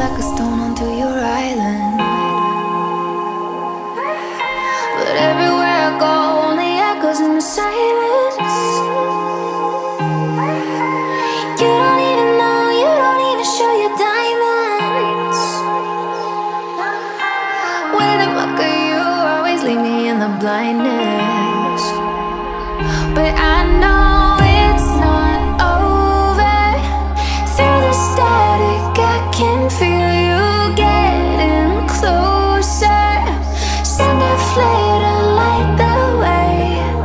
like a stone onto your island. But everywhere I go, only echoes in the silence. You don't even know, you don't even show your diamonds. Where the fuck are you? Always leave me in the blindness. But I know it's not over. Through the static I can feel you getting closer. Send a flare to light the way.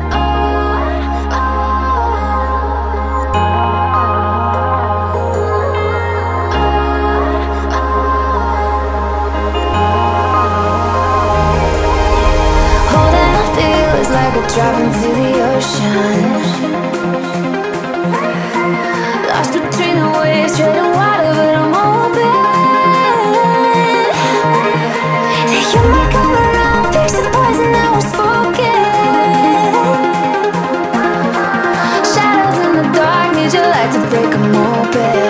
Holding my feel is like a drop into the ocean. Lost between the waves, treading water, but I'm open. You might come around, fix the poison that was spoken. Shadows in the dark, need your light to break them open.